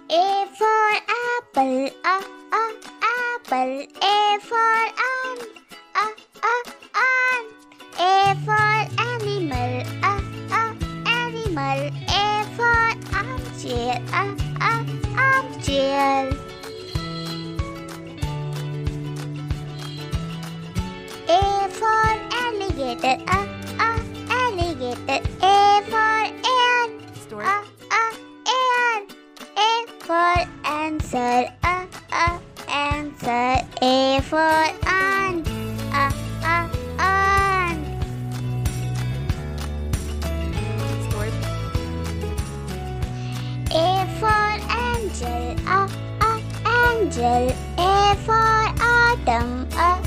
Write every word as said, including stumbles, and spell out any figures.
A for apple, a, a, apple. A for ant, a, a, ant. A for animal, a, a, animal. A for armchair, a, a, armchair. A for alligator, a, a, alligator. A for ant, Story. a, a, ant. A for answer, a, a, answer. A for ant, a, a, ant. Story. A for angel, a, a, angel. A for autumn, a,